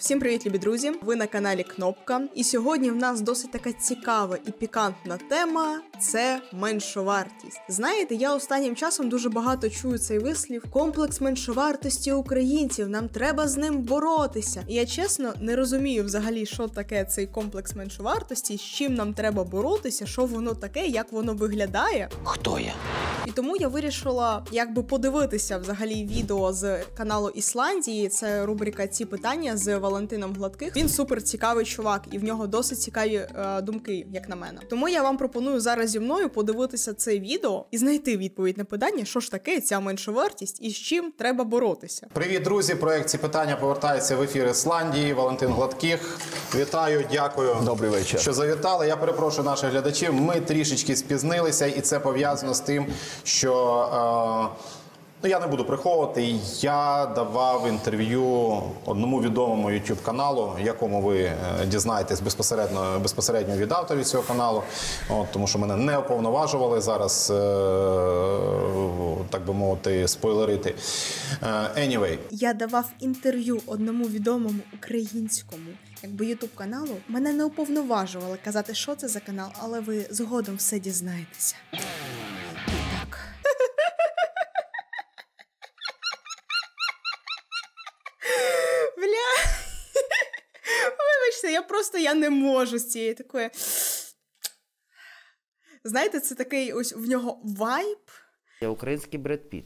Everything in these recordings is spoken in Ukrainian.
Всім привіт, любі друзі! Ви на каналі Кнопка. І сьогодні в нас досить така цікава і пікантна тема – це меншовартість. Знаєте, я останнім часом дуже багато чую цей вислів «комплекс меншовартості українців, нам треба з ним боротися». І я чесно не розумію взагалі, що таке цей комплекс меншовартості, з чим нам треба боротися, що воно таке, як воно виглядає. Хто я? І тому я вирішила подивитися взагалі відео з каналу Ісландії. Це рубрика «Ці питання» з Валентином Гладких. Він супер цікавий чувак, і в нього досить цікаві думки, як на мене. Тому я вам пропоную зараз зі мною подивитися це відео і знайти відповідь на питання, що ж таке ця меншовартість і з чим треба боротися. Привіт, друзі! Проект «Ці питання» повертається в ефір Ісландії. Валентин Гладких. Вітаю, дякую. Добрий вечір. Що завітали. Я перепрошую наших глядачів. Ми трішечки спізнилися, і це пов'язано з тим, що... я не буду приховувати, я давав інтерв'ю одному відомому YouTube-каналу, якому ви дізнаєтесь безпосередньо від авторів цього каналу, тому що мене не уповноважували зараз, так би мовити, спойлерити. Anyway. Я давав інтерв'ю одному відомому українському YouTube-каналу. Мене не уповноважували казати, що це за канал, але ви згодом все дізнаєтеся. Так. Вибачте, я не можу з цієї такої... Знаєте, це такий ось в нього вайб. Я український Бред Піт.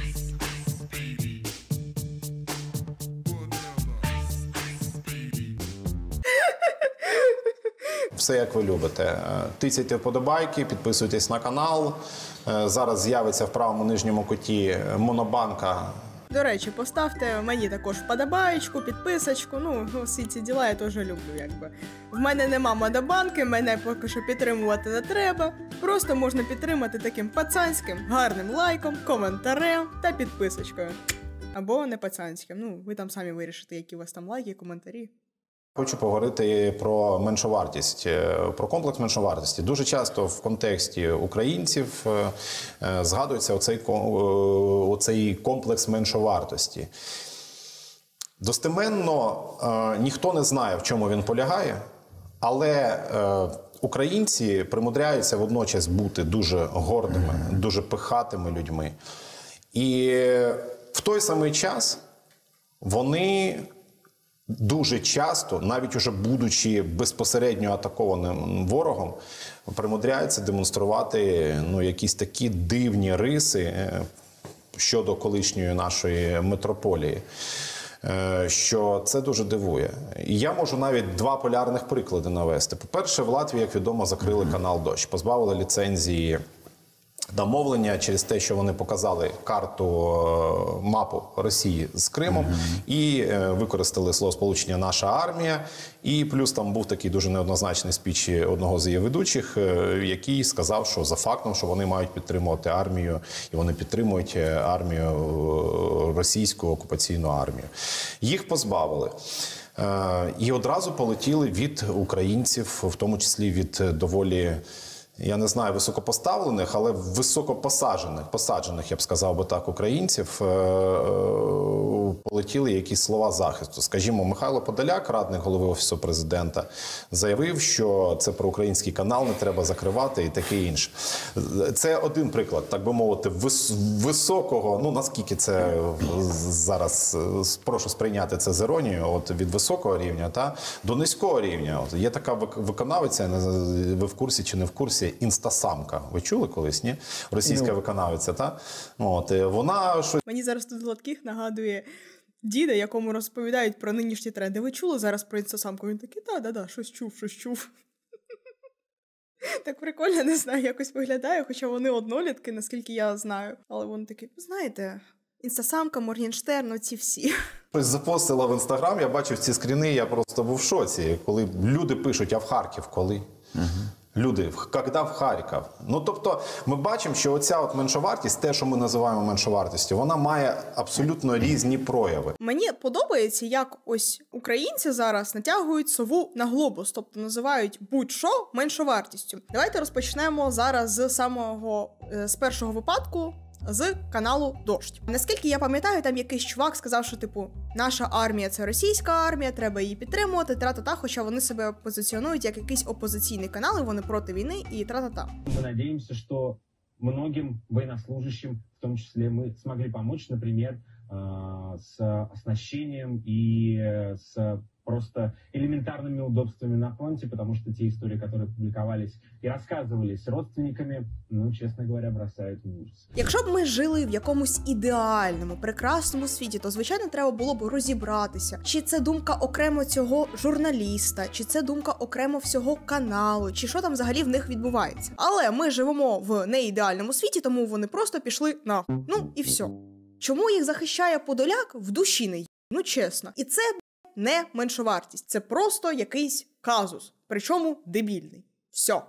Все, як ви любите. Тицяйте вподобайки, підписуйтесь на канал. Зараз з'явиться в правому нижньому куті монобанка. До речі, поставте мені також вподобаєчку, підписочку, всі ці діла я теж люблю, В мене нема монобанки, мене поки що підтримувати не треба. Просто можна підтримати таким пацанським, гарним лайком, коментарем та підписочкою. Або не пацанським, ви там самі вирішите, які у вас там лайки, коментарі. Хочу поговорити про меншовартість, про комплекс меншовартості. Дуже часто в контексті українців згадується оцей комплекс меншовартості. Достеменно ніхто не знає, в чому він полягає, але українці примудряються водночас бути дуже гордими, дуже пихатими людьми. І в той самий час вони... дуже часто, навіть уже будучи безпосередньо атакованим ворогом, примудряються демонструвати якісь такі дивні риси щодо колишньої нашої метрополії, що це дуже дивує. І я можу навіть два полярних приклади навести. По-перше, в Латвії, як відомо, закрили канал «Дощ», позбавили ліцензії на мовлення через те, що вони показали мапу Росії з Кримом і використали словосполучення «наша армія». І плюс там був такий дуже неоднозначний спіч одного з її ведучих, який сказав, що за фактом, що вони мають підтримувати армію, і вони підтримують армію, російську окупаційну армію. Їх позбавили. І одразу полетіли від українців, в тому числі від доволі... я не знаю, високопоставлених, але посаджених, я б сказав би так, українців, полетіли якісь слова захисту. Скажімо, Михайло Подоляк, радник голови Офісу Президента, заявив, що це проукраїнський канал не треба закривати і таке інше. Це один приклад, так би мовити, високого, наскільки це зараз, прошу сприйняти це з іронією, від високого рівня до низького рівня. Є така виконавиця, ви в курсі чи не в курсі, Інстасамка. Ви чули колись, ні? Російська виконавиця, та? Вона щось... Мені зараз тут Гладких нагадує діда, якому розповідають про нинішні тренди. Ви чули зараз про Інстасамку? Він такий, да, щось чув. Так прикольно, не знаю, якось виглядає, хоча вони однолітки, наскільки я знаю. Але вони такі, знаєте, Інстасамка, Моргенштерн, ці всі. Щось запостила в Інстаграм, я бачив ці скріни, я просто був в шоці, коли люди пишуть, а в Харків коли? Люди, коли в Харків? Тобто, ми бачимо, що оця меншовартість, те, що ми називаємо меншовартістю, вона має абсолютно різні прояви. Мені подобається, як ось українці зараз натягують сову на глобус, тобто називають будь-що меншовартістю. Давайте розпочнемо зараз з першого випадку, з каналу «Дождь». Наскільки я пам'ятаю, там якийсь чувак сказав, що, типу, наша армія – це російська армія, треба її підтримувати, тра-та-та, хоча вони себе позиціонують як якийсь опозиційний канал, і вони проти війни, і тра-та-та. Мы надеемся, что многим военнослужащим, в том числе мы, смогли помочь, например, с оснащением и с просто элементарными удобствами на фронте, потому что те истории, которые публиковались и рассказывались родственниками, ну, честно говоря, бросают в ужас. Якщо б ми жили в якомусь ідеальному, прекрасному світі, то, звичайно, треба було б розібратися, чи це думка окремо цього журналіста, чи це думка окремо всього каналу, чи що там взагалі в них відбувається. Але ми живемо в неідеальному світі, тому вони просто пішли нахуй. Ну і все. Чому їх захищає Подоляк, в душі не є? Ну чесно. І це не меншовартість, це просто якийсь казус, причому дебільний. Все.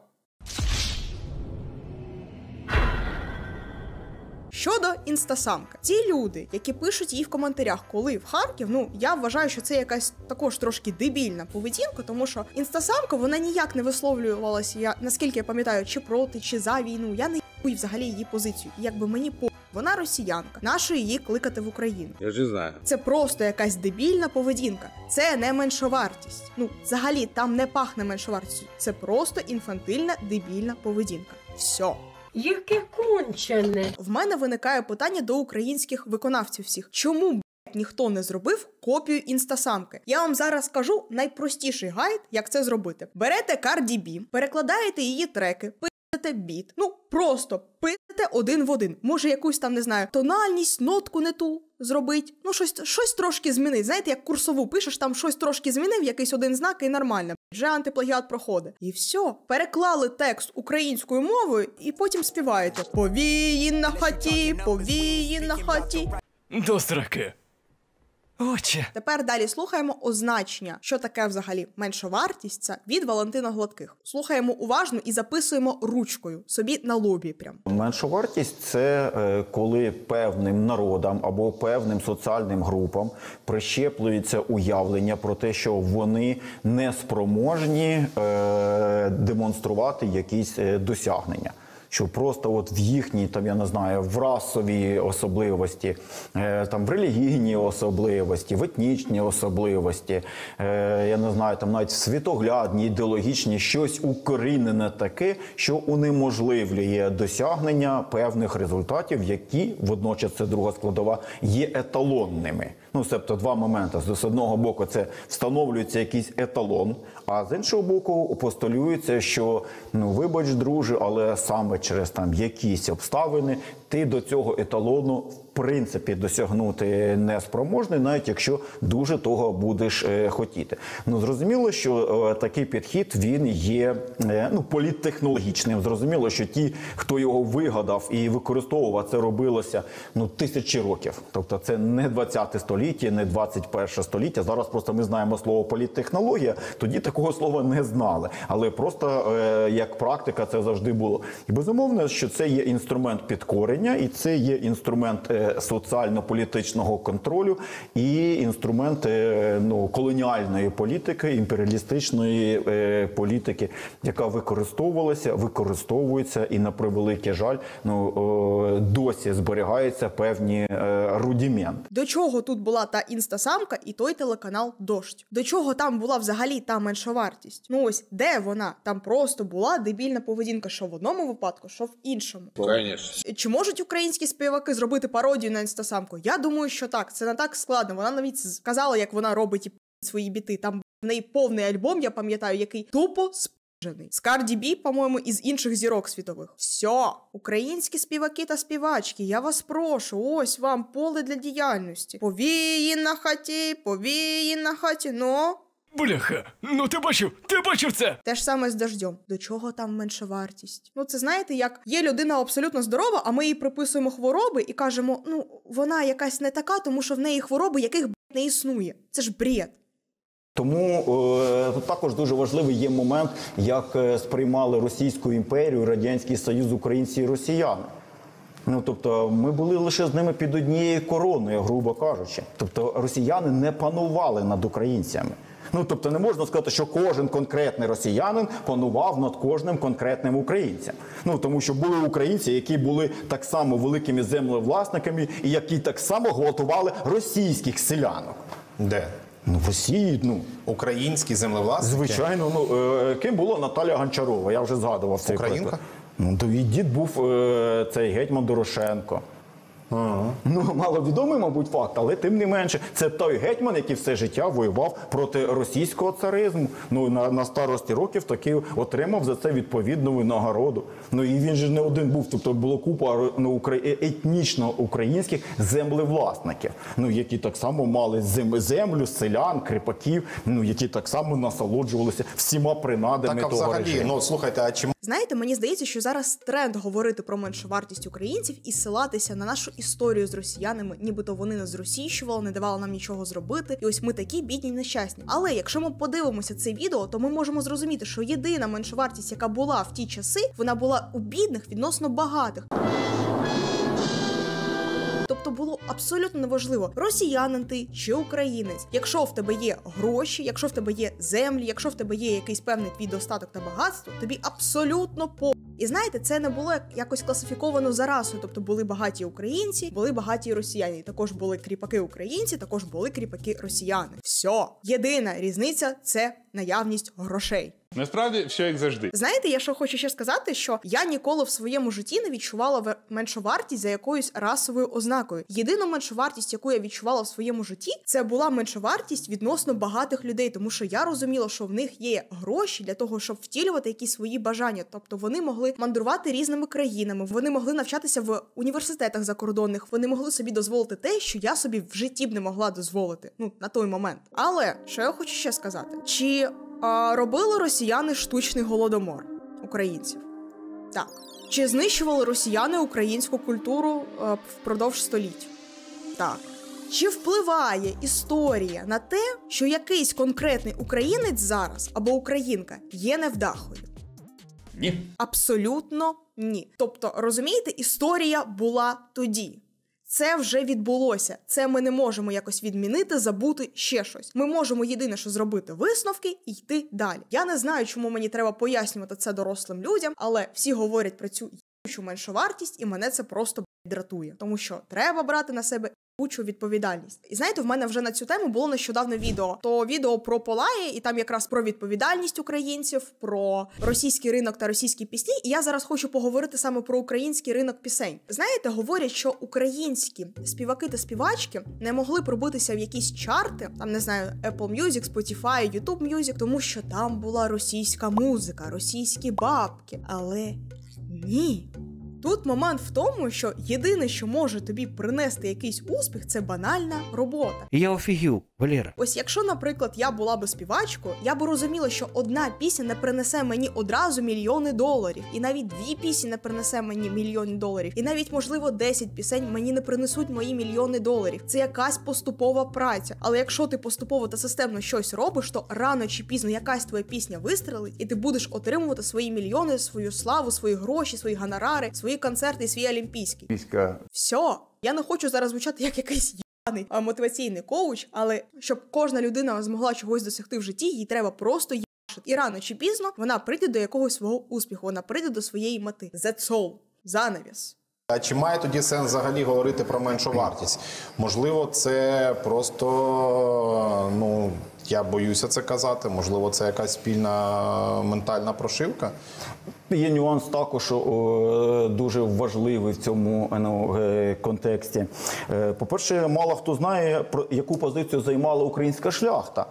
Щодо інстасамки. Ці люди, які пишуть їй в коментарях, коли в Харків, ну, я вважаю, що це якась також трошки дебільна поведінка, тому що інстасамка, вона ніяк не висловлювалася, наскільки я пам'ятаю, чи проти, чи за війну. Я не їбую взагалі її позицію. І якби мені вона росіянка. Нащо її кликати в Україну? Я ж знаю. Це просто якась дебільна поведінка. Це не меншовартість. Ну, взагалі, там не пахне меншовартістю. Це просто інфантильна, дебільна поведінка. Все. Яке кончене. В мене виникає питання до українських виконавців всіх. Чому, ніхто не зробив копію інстасамки? Я вам зараз скажу найпростіший гайд, як це зробити. Берете Cardi B, перекладаєте її треки, пишете біт. Ну, просто пишете один в один. Може, якусь там, не знаю, тональність, нотку не ту зробить. Ну, щось трошки змінить. Знаєте, як курсову пишеш, там щось трошки змінив, якийсь один знак і нормально. Вже антиплагіат проходить. І все. Переклали текст українською мовою і потім співаєте. Повії на хаті, повії на хаті. До сраки. Отче. Тепер далі слухаємо означення, що таке взагалі меншовартість, це від Валентина Гладких. Слухаємо уважно і записуємо ручкою, собі на лобі прям. Меншовартість – це коли певним народам або певним соціальним групам прищеплюється уявлення про те, що вони не спроможні демонструвати якісь досягнення. Що просто от в їхній, там, я не знаю, в расовій особливості, там, в релігійній особливості, в етнічній особливості, я не знаю, там навіть в світоглядній, ідеологічній, щось укорінене таке, що унеможливлює досягнення певних результатів, які, водночас це друга складова, є еталонними. Ну, тобто два моменти. З одного боку це встановлюється якийсь еталон, а з іншого боку постулюється, що, ну, вибач, друже, але саме через там якісь обставини ти до цього еталону в принципі досягнути не спроможний, навіть якщо дуже того будеш хотіти. Ну, зрозуміло, що такий підхід, він є, ну, політтехнологічним. Зрозуміло, що ті, хто його вигадав і використовував, це робилося, ну, тисячі років. Тобто це не 20 століття, не 21 століття. Зараз просто ми знаємо слово політтехнологія, тоді такого слова не знали. Але просто як практика це завжди було. І безумовно, що це є інструмент підкорення, і це є інструмент соціально-політичного контролю і інструмент, ну, колоніальної політики, імперіалістичної політики, яка використовувалася, використовується і, на превеликий жаль, ну, досі зберігаються певні рудименти. До чого тут була та інстасамка і той телеканал «Дождь»? До чого там була взагалі та меншовартість? Ну ось, де вона? Там просто була дебільна поведінка, що в одному випадку, що в іншому. Конечно. Чи можуть українські співаки зробити пародію на інстасамку? Я думаю, що так. Це не так складно. Вона навіть сказала, як вона робить свої біти. Там в неї повний альбом, я пам'ятаю, який тупо спижений. З Cardi B, по-моєму, із інших зірок світових. Все. Українські співаки та співачки, я вас прошу, ось вам поле для діяльності. Повії на хаті, ну... Бляха, ну ти бачив це? Те ж саме з «Дождем». До чого там меншовартість? Ну, це, знаєте, як є людина абсолютно здорова, а ми їй приписуємо хвороби і кажемо, ну, вона якась не така, тому що в неї хвороби, яких, не існує. Це ж бред. Тому тут також дуже важливий є момент, як сприймали Російську імперію, Радянський Союз, українці і росіяни. Ну, тобто, ми були лише з ними під однією короною, грубо кажучи. Тобто, росіяни не панували над українцями. Ну, тобто не можна сказати, що кожен конкретний росіянин панував над кожним конкретним українцем. Ну, тому що були українці, які були так само великими землевласниками і які так само гвалтували російських селянок. Де? Ну, в Росії, ну. Українські землевласники? Звичайно. Ну, ким була Наталя Гончарова? Я вже згадував цей приклад. Українка? Ну, то її дід був цей гетьман Дорошенко. Ну, маловідомий, мабуть, факт, але тим не менше, це той гетьман, який все життя воював проти російського царизму. Ну, на старості років таки отримав за це відповідну винагороду. Ну, і він же не один був, тобто було купа етнічно українських землевласників, ну, які так само мали землю, селян, кріпаків, ну, які так само насолоджувалися всіма принадами так, того взагалі, режиму. ну, слухайте, а чи Знаєте, мені здається, що зараз тренд говорити про меншовартість українців і ссилатися на нашу історію з росіянами, нібито вони нас зросійщували, не давали нам нічого зробити, і ось ми такі бідні й нещасні. Але якщо ми подивимося це відео, то ми можемо зрозуміти, що єдина меншовартість, яка була в ті часи, вона була у бідних відносно багатих. Тобто було абсолютно неважливо, росіянин ти чи українець. Якщо в тебе є гроші, якщо в тебе є землі, якщо в тебе є якийсь певний твій достаток та багатство, тобі абсолютно по. І знаєте, це не було якось класифіковано за расою. Тобто були багаті українці, були багаті росіяни. Також були кріпаки українці, також були кріпаки росіяни. Все. Єдина різниця – це наявність грошей. Насправді, все як завжди. Знаєте, я що хочу ще сказати, що я ніколи в своєму житті не відчувала меншовартість за якоюсь расовою ознакою. Єдину меншовартість, яку я відчувала в своєму житті, це була меншовартість відносно багатих людей, тому що я розуміла, що в них є гроші для того, щоб втілювати якісь свої бажання. Тобто вони могли мандрувати різними країнами, вони могли навчатися в університетах закордонних, вони могли собі дозволити те, що я собі в житті б не могла дозволити, ну, на той момент. Але, що я хочу ще сказати, чи робили росіяни штучний голодомор українців? Так. Чи знищували росіяни українську культуру впродовж століть? Так. Чи впливає історія на те, що якийсь конкретний українець зараз або українка є невдахою? Ні. Абсолютно ні. Тобто, розумієте, історія була тоді. Це вже відбулося. Це ми не можемо якось відмінити, забути ще щось. Ми можемо єдине, що зробити висновки і йти далі. Я не знаю, чому мені треба пояснювати це дорослим людям, але всі говорять про цю єбучу меншовартість, і мене це просто дратує. Тому що треба брати на себе єбучу відповідальність. І знаєте, в мене вже на цю тему було нещодавно відео. То відео про Полає, і там якраз про відповідальність українців, про російський ринок та російські пісні. І я зараз хочу поговорити саме про український ринок пісень. Знаєте, говорять, що українські співаки та співачки не могли пробитися в якісь чарти, там, не знаю, Apple Music, Spotify, YouTube Music, тому що там була російська музика, російські бабки. Але ні. Тут момент в тому, що єдине, що може тобі принести якийсь успіх, це банальна робота. Я офігів, Валера. Ось якщо, наприклад, я була би співачкою, я би розуміла, що одна пісня не принесе мені одразу мільйони доларів, і навіть 2 пісні не принесе мені мільйони доларів, і навіть, можливо, 10 пісень мені не принесуть мої мільйони доларів. Це якась поступова праця. Але якщо ти поступово та системно щось робиш, то рано чи пізно якась твоя пісня вистрелить, і ти будеш отримувати свої мільйони, свою славу, свої гроші, свої гонорари, свої концерти і свій олімпійський. Все. Я не хочу зараз звучати як якийсь мотиваційний коуч, але щоб кожна людина змогла чогось досягти в житті, їй треба просто їбашити. І рано чи пізно вона прийде до якогось свого успіху, вона прийде до своєї мети. That's all. Занавіс. А чи має тоді сенс взагалі говорити про меншу вартість? Можливо, це просто, ну, я боюся це казати, можливо, це якась спільна ментальна прошивка? Є нюанс також дуже важливий в цьому контексті. По-перше, мало хто знає, про яку позицію займала українська шляхта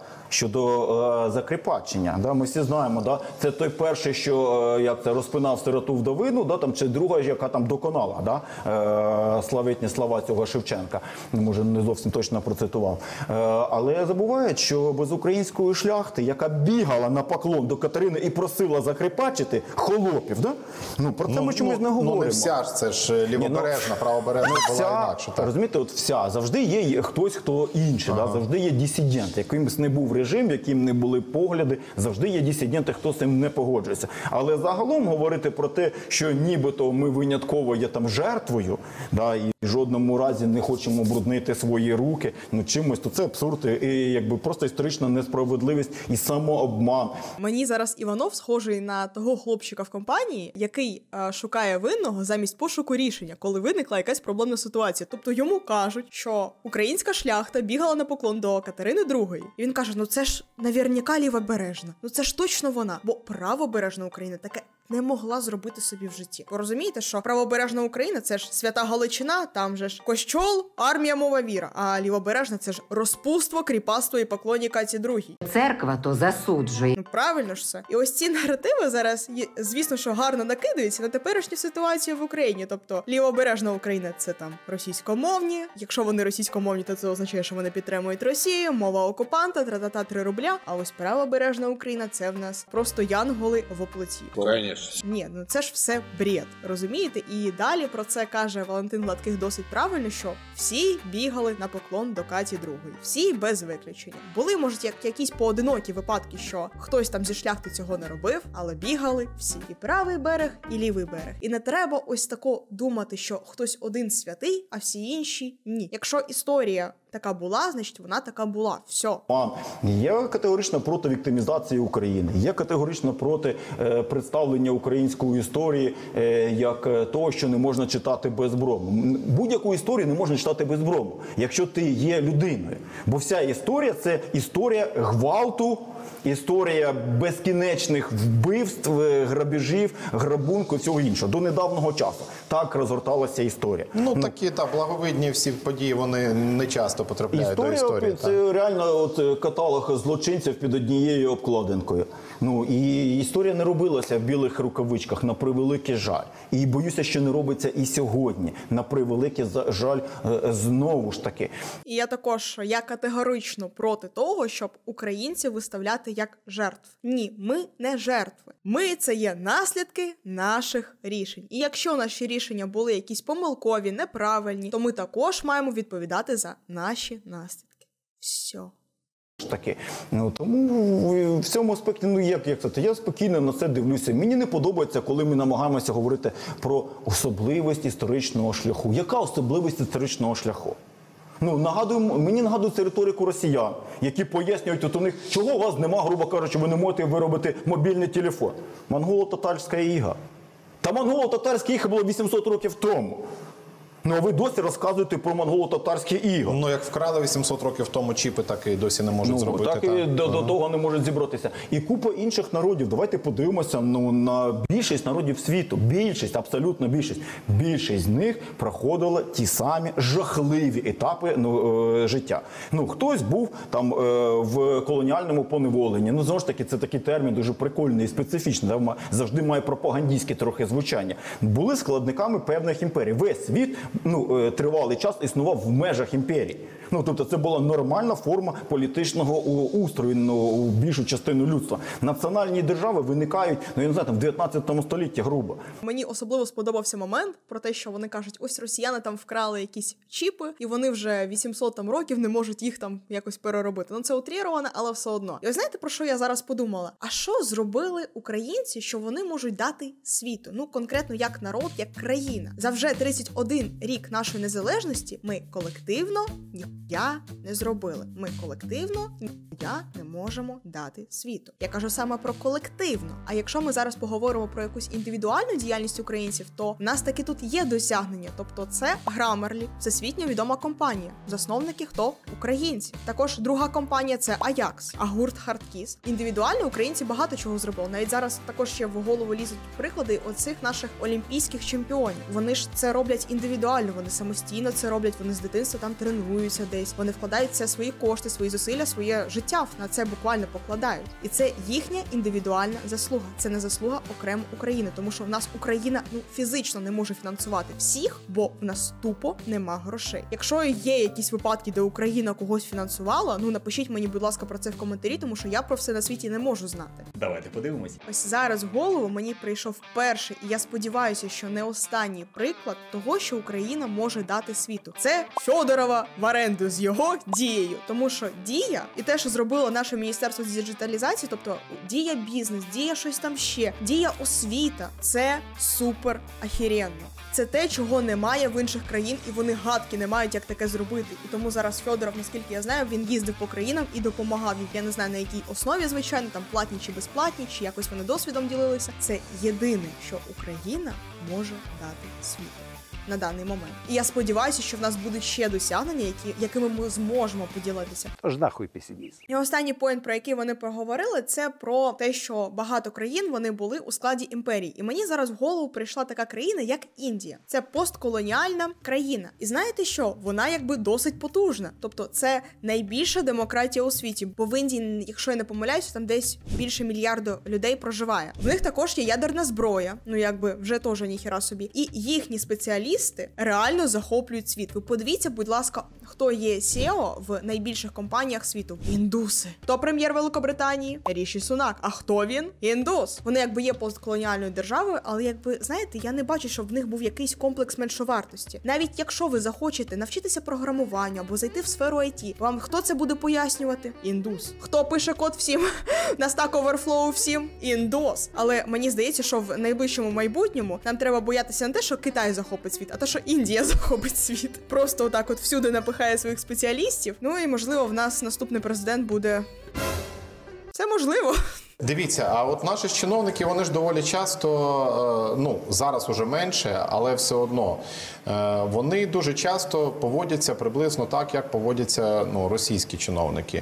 щодо закріпачення. Ми всі знаємо, це той перший, що розпинав сироту вдовину, чи друга, яка там доконала, славетні слова цього Шевченка. Може, не зовсім точно процитував. Але забувають, що без української шляхти, яка бігала на поклон до Катерини і просила закріпачити хлопів, про це ми чомусь не говоримо. Ну, не вся ж, це ж лівобережна, правобережна була інакше. Розумієте, от вся. Завжди є хтось, хто інший, завжди є дисидент. Якимось не був режим, яким не були погляди, завжди є дисиденти, хто з цим не погоджується. Але загалом говорити про те, що нібито ми винятково є там жертвою, і в жодному разі не хочемо бруднити свої руки, чимось, то це абсурд і просто історична історична несправедливість і самообман. Мені зараз Іванов схожий на того хлопчика в компанії, який шукає винного замість пошуку рішення, коли виникла якась проблемна ситуація. Тобто йому кажуть, що українська шляхта бігала на поклон до Катерини II. І він каже, ну це ж наверняка Лівобережна. Ну це ж точно вона. Бо правобережна Україна таке не могла зробити собі в житті. Ви розумієте, що правобережна Україна – це ж свята Галичина, там же ж кощол, армія, мова, віра. А лівобережна – це ж розпутство, кріпацтво і поклонні Каті II. Церква то засуджує. Ну правильно ж все. І ось ці наративи зараз, звісно, що гарно накидаються на теперішню ситуацію в Україні. Тобто лівобережна Україна – це там російськомовні. Якщо вони російськомовні, то це означає, що вони підтримують Росію, мова окупанта, тра-та-та 3 рубля. А ось правобережна Україна – це в нас просто янголи в оплоті. Конечно. Ні, ну це ж все бред, розумієте? І далі про це каже Валентин Гладких досить правильно, що всі бігали на поклон до Каті II. Всі без виключення. Були, може, якісь поодинокі випадки, що хтось там зі шляхти цього не робив, але бігали всі. І правий берег, і лівий берег. І не треба ось тако думати, що хтось один святий, а всі інші ні. Якщо історія така була, значить вона така була. Все. Я категорично проти віктимізації України. Я категорично проти представлення української історії як того, що не можна читати без брому. Будь-яку історію не можна читати без брому, якщо ти є людиною. Бо вся історія – це історія гвалту, історія безкінечних вбивств, грабежів, грабунку і всього іншого. До недавнього часу. Так розгорталася історія. Ну, такі благовидні всі події, вони не часто потрапляють до історії. Це реально каталог злочинців під однією обкладинкою. Ну, і історія не робилася в білих рукавичках, на превеликий жаль. І боюся, що не робиться і сьогодні. На превеликий жаль, знову ж таки. І я категорично проти того, щоб українців виставляти як жертв. Ні, ми не жертви. Ми – це є наслідки наших рішень. І якщо наші рішення були якісь помилкові, неправильні, то ми також маємо відповідати за наші наслідки. Все. Таки. Ну, тому в цьому аспекті, я спокійно на це дивлюся. Мені не подобається, коли ми намагаємося говорити про особливість історичного шляху. Яка особливість історичного шляху? Ну, мені нагадується риторику росіян, які пояснюють от у них, чого у вас нема, грубо кажучи, ви не можете виробити мобільний телефон. Монголо-татарська іга. Та монголо-татарська іга було 800 років тому. Ну, а ви досі розказуєте про монголо-татарське іго. Ну, як вкрали 800 років тому чіпи, так і досі не можуть зробити. Так і до того не можуть зібратися. І купа інших народів. Давайте подивимося на більшість народів світу. Більшість, абсолютно більшість. Більшість з них проходила ті самі жахливі етапи життя. Ну, хтось був там в колоніальному поневоленні. Ну, знову ж таки, це такий термін дуже прикольний і специфічний. Завжди має пропагандистське трохи звучання. Були складниками певних імперій. Весь світ тривалий час існував в межах імперії. Ну, тобто це була нормальна форма політичного устрою у більшу частину людства. Національні держави виникають, я не знаю, там в 19 столітті грубо. Мені особливо сподобався момент про те, що вони кажуть, ось росіяни там вкрали якісь чіпи, і вони вже 800 там років не можуть їх там якось переробити. Ну, це утріровано, але все одно. І ось знаєте, про що я зараз подумала? А що зробили українці, що вони можуть дати світу? Ну, конкретно як народ, як країна. За вже 31 рік нашої незалежності ми колективно ніхуя не зробили. Ми колективно ніхуя не можемо дати світу. Я кажу саме про колективно. А якщо ми зараз поговоримо про якусь індивідуальну діяльність українців, то в нас таки тут є досягнення. Тобто це Grammarly, всесвітньо відома компанія. Засновники хто? Українці. Також друга компанія це Ajax, а гурт Hardkiss. Індивідуально українці багато чого зробили. Навіть зараз також ще в голову лізуть приклади оцих наших олімпійських чемпіонів. Вони ж це роблять індивідуально, вони самостійно це роблять, вони з дитинства там тренуються десь, вони вкладають це свої кошти, свої зусилля, своє життя на це буквально покладають. І це їхня індивідуальна заслуга. Це не заслуга окремо України, тому що в нас Україна фізично не може фінансувати всіх, бо в нас тупо нема грошей. Якщо є якісь випадки, де Україна когось фінансувала, напишіть мені, будь ласка, про це в коментарі, тому що я про все на світі не можу знати. Давайте подивимось. Ось зараз в голову мені прийшов перший, і я сподіваюся, що не останній приклад того, що Україна може дати світу. Це Фьодорова варендлі. команду з його Дією. Тому що Дія і те, що зробило наше Міністерство діджиталізації, тобто Дія бізнес, Дія щось там ще, Дія освіта, це супер ахіренно. Це те, чого немає в інших країн, і вони гадки не мають, як таке зробити. І тому зараз Федоров, наскільки я знаю, він їздив по країнам і допомагав їм. Я не знаю, на якій основі, звичайно, там платні чи безплатні, чи якось вони досвідом ділилися. Це єдине, що Україна може дати світу на даний момент. І я сподіваюся, що в нас будуть ще досягнення, якими ми зможемо поділитися. Тож нахуй песимізм. І останній поінт, про який вони поговорили, це про те, що багато країн, вони були у складі імперії. І мені зараз в голову прийшла така країна, як Індія. Це постколоніальна країна. І знаєте що? Вона якби досить потужна. Тобто це найбільша демократія у світі. Бо в Індії, якщо я не помиляюся, там десь більше мільярда людей проживає. В них також є ядерна зброя, ну якби вже теж ніхіра собі. І їхні спеціалісти реально захоплюють світ. Ви подивіться, будь ласка, хто є CEO в найбільших компаніях світу? Індуси. Хто прем'єр Великобританії? Ріші Сунак. А хто він? Індус. Вони якби є постколоніальною державою, але якби, знаєте, я не бачу, щоб в них був якийсь комплекс меншовартості. Навіть якщо ви захочете навчитися програмуванню або зайти в сферу IT, вам хто це буде пояснювати? Індус. Хто пише код всім? На Stack Overflow всім? Індус. Але мені здається, що в найближчому майбутньому нам треба боятися не те, що Китай захопить світ, а те, що Індія захопить світ. Просто отак от всюди напихає своїх спеціалістів. Ну і, можливо, в нас наступний президент буде... Це можливо. Дивіться, а от наші чиновники, вони ж доволі часто, ну, зараз уже менше, але все одно, вони дуже часто поводяться приблизно так, як поводяться, ну, російські чиновники.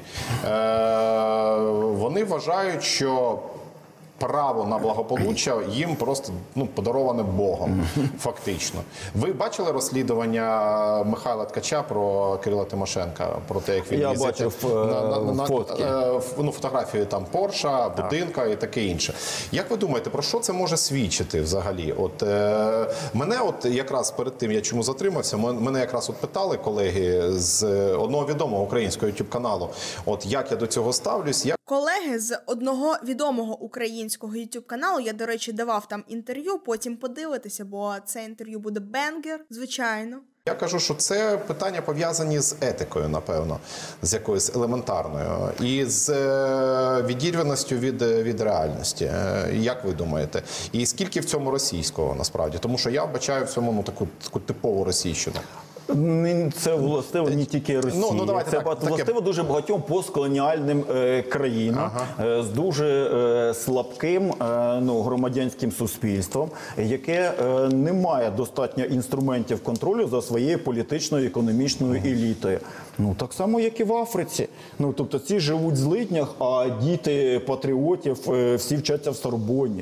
Вони вважають, що право на благополуччя їм просто, ну, подароване Богом, фактично. Ви бачили розслідування Михайла Ткача про Кирила Тимошенка? Про те, як він Я бачив фотки. Ну, фотографії там Порша, будинка і таке інше. Як ви думаєте, про що це може свідчити взагалі? От мене от якраз перед тим, я чому затримався, мене якраз от питали колеги з одного відомого українського YouTube-каналу, от як я до цього ставлюсь. Колеги з одного відомого українського YouTube-каналу, я, до речі, давав там інтерв'ю, потім подивитися, бо це інтерв'ю буде бенгер, звичайно. Я кажу, що це питання пов'язані з етикою, напевно, з якоюсь елементарною, і з відірваністю від реальності. Як ви думаєте? І скільки в цьому російського, насправді? Тому що я вбачаю в цьому, ну, таку типову російщину. Це властиво не тільки Росії. Це властиво дуже багатьом постколоніальним країнам з дуже слабким громадянським суспільством, яке не має достатньо інструментів контролю за своєю політичною і економічною елітою. Ну, так само, як і в Африці. Ну, тобто ці живуть в злиднях, а діти патріотів всі вчаться в Сорбонні.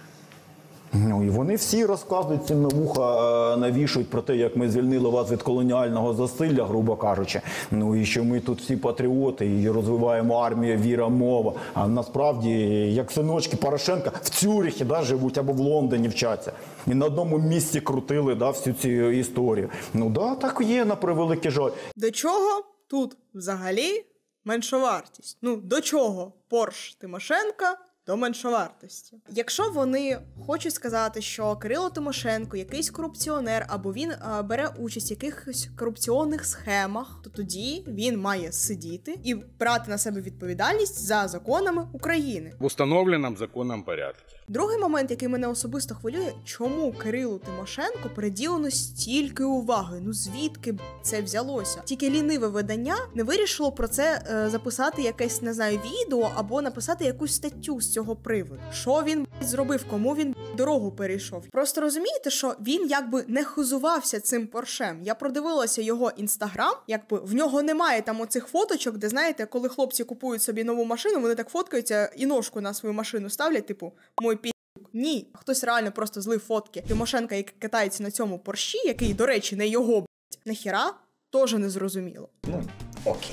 Ну, і вони всі розказують, цим на вуха навішують про те, як ми звільнили вас від колоніального засилля, грубо кажучи. Ну, і що ми тут всі патріоти, і розвиваємо армію, віра, мова. А насправді, як синочки Порошенка, в Цюрихі, да, живуть, або в Лондоні вчаться. І на одному місці крутили, да, всю цю історію. Ну, да, так є, на превеликий жаль. До чого тут взагалі меншовартість? Ну, до чого Порш Тимошенка до меншовартості? Якщо вони хочуть сказати, що Кирило Тимошенко якийсь корупціонер, або він бере участь в якихось корупційних схемах, то тоді він має сидіти і брати на себе відповідальність за законами України. В установленном законом порядке. Другий момент, який мене особисто хвилює, чому Кирилу Тимошенко приділено стільки уваги? Ну звідки це взялося? Тільки ліниве видання не вирішило про це записати якесь, не знаю, відео або написати якусь статтю з цього приводу. Що він зробив, кому він дорогу перейшов? Просто розумієте, що він якби не хизувався цим Поршем. Я продивилася його інстаграм, якби в нього немає там оцих фоточок, де, знаєте, коли хлопці купують собі нову машину, вони так фоткаються і ножку на свою машину ставлять, типу, мой пі***. Ні, хтось реально просто злив фотки Тимошенка, який катається на цьому Порші, який, до речі, не його, нахіра, теж не зрозуміло. Ну, окей.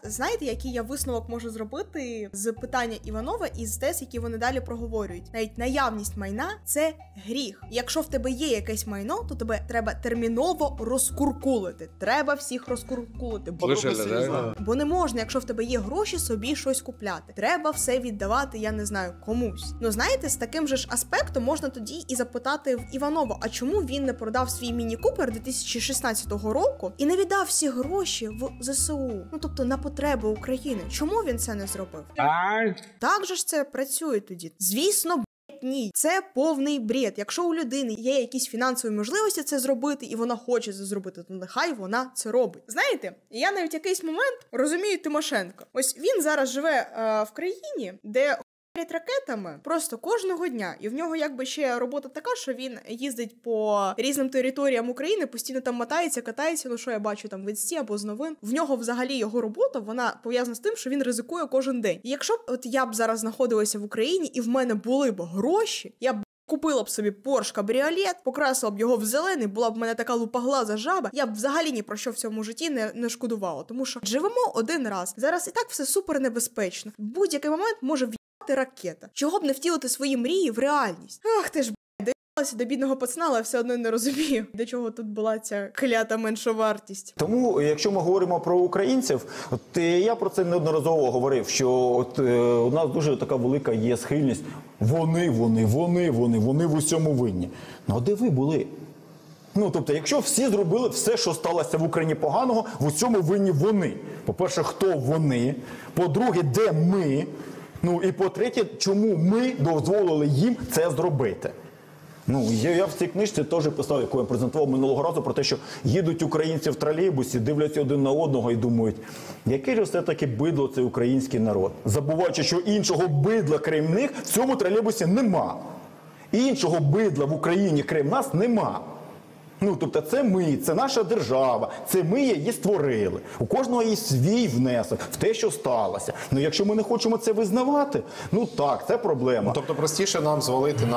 знаєте, який я висновок можу зробити з питання Іванова і з тез, які вони далі проговорюють? Навіть наявність майна – це гріх. Якщо в тебе є якесь майно, то тебе треба терміново розкуркулити. Треба всіх розкуркулити. Бо не можна, якщо в тебе є гроші, собі щось купляти. Треба все віддавати, я не знаю, комусь. Ну, знаєте, з таким же ж аспектом можна тоді і запитати в Іванова, а чому він не продав свій міні-купер 2016 року і не віддав всі гроші в ЗСУ? Ну, тобто на потреби України. Чому він це не зробив? Так же ж це працює тоді. Звісно, ні, це повний бред. Якщо у людини є якісь фінансові можливості це зробити, і вона хоче це зробити, то нехай вона це робить. Знаєте, я навіть якийсь момент розумію Тимошенко. Ось він зараз живе в країні, де ракетами просто кожного дня. І в нього якби ще робота така, що він їздить по різним територіям України, постійно там мотається, катається, ну що я бачу там в інсті або з новин. В нього взагалі його робота, вона пов'язана з тим, що він ризикує кожен день. І якщо б от я б зараз знаходилася в Україні і в мене були б гроші, я б купила б собі Porsche кабріолет, покрасила б його в зелений, була б в мене така лупоглаза жаба, я б взагалі ні про що в цьому житті не шкодувала. Тому що живемо один раз. Зараз і так все супер небезпечно. В будь-який момент може ракета. Чого б не втілити свої мрії в реальність? Ах ти ж, доїбалася до бідного пацана, але все одно не розумію, до чого тут була ця клята меншовартість. Тому, якщо ми говоримо про українців, я про це неодноразово говорив, що у нас дуже така велика є схильність. Вони в усьому винні. Ну, а де ви були? Ну, тобто, якщо всі зробили все, що сталося в Україні поганого, в усьому винні вони. По-перше, хто вони? По-друге, де ми? Ну, і по-третє, чому ми дозволили їм це зробити? Ну, я в цій книжці теж писав, яку я презентував минулого разу, про те, що їдуть українці в тролейбусі, дивляться один на одного і думають, який же все-таки бидло цей український народ. Забуваючи, що іншого бидла, крім них, в цьому тролейбусі нема. Іншого бидла в Україні, крім нас, нема. Ну, тобто це ми, це наша держава, це ми її створили. У кожного є свій внесок в те, що сталося. Ну, якщо ми не хочемо це визнавати, ну так, це проблема. Тобто простіше нам звалити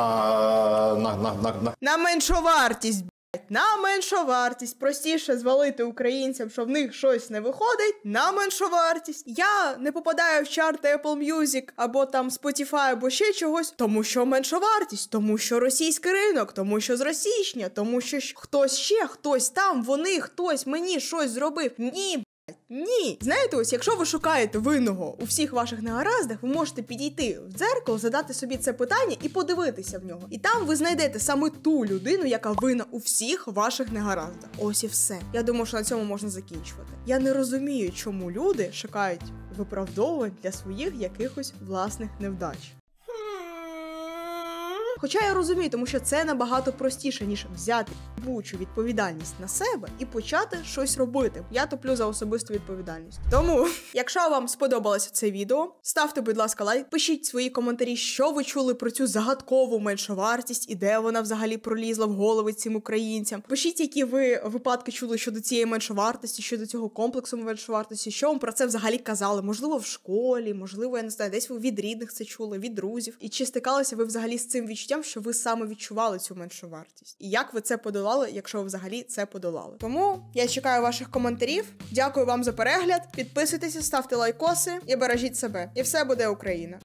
на меншовартість, на меншовартість. Простіше звалити українцям, що в них щось не виходить, на меншовартість. Я не попадаю в чарти Apple Music, або там Spotify, або ще чогось, тому що меншовартість, тому що російський ринок, тому що з російщення, тому що хтось там, вони, хтось мені щось зробив. Ні, ні. Знаєте, ось, якщо ви шукаєте винного у всіх ваших негараздах, ви можете підійти в дзеркало, задати собі це питання і подивитися в нього. І там ви знайдете саме ту людину, яка винна у всіх ваших негараздах. Ось і все. Я думаю, що на цьому можна закінчувати. Я не розумію, чому люди шукають виправдовувань для своїх якихось власних невдач. Хоча я розумію, тому що це набагато простіше, ніж взяти бучу відповідальність на себе і почати щось робити. Я топлю за особисту відповідальність. Тому, якщо вам сподобалося це відео, ставте, будь ласка, лайк, пишіть свої коментарі, що ви чули про цю загадкову меншовартість і де вона взагалі пролізла в голови цим українцям. Пишіть, які ви випадки чули щодо цієї меншовартості, щодо цього комплексу меншовартості, що вам про це взагалі казали. Можливо, в школі, можливо, я не знаю, десь ви від рідних це чули, від друзів. І чи стикалися ви взагалі з цим відчуттям, що ви саме відчували цю меншовартість? І як ви це подолали, якщо ви взагалі це подолали? Тому я чекаю ваших коментарів. Дякую вам за перегляд. Підписуйтеся, ставте лайкоси і бережіть себе. І все буде Україна.